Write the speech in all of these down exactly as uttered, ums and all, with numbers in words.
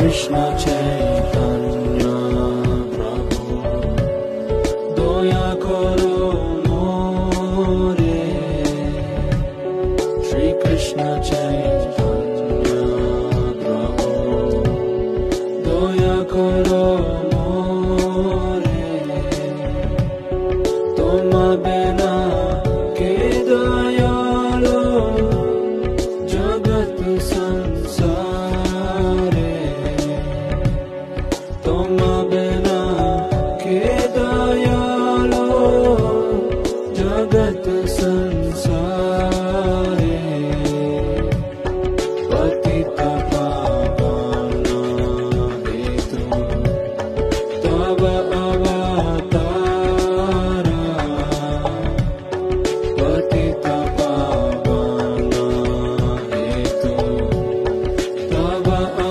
कृष्ण चैतन्य प्रभु दया करो मोरे श्री कृष्ण चैतन्य प्रभु दया करो मोरे तुम बिना के दयालो जगत संसारे तुम बिना के दयालो जगत संसारे पतित पावन हेतु तब अवतारा पतित पावन हेतु तब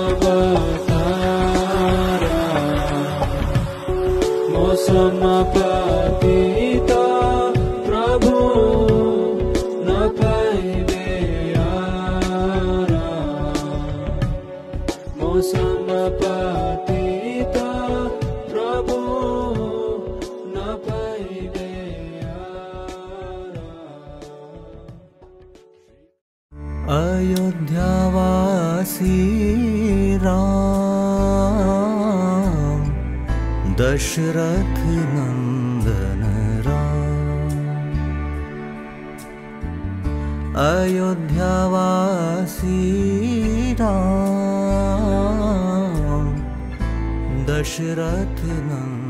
अवतारा मौसम पतिता प्रभु न पाइबे यारा मौसम पतिता प्रभु न पाइबे यारा अयोध्यावासी राम दशरथ नंदन राम अयोध्यावासी राम दशरथ नंदन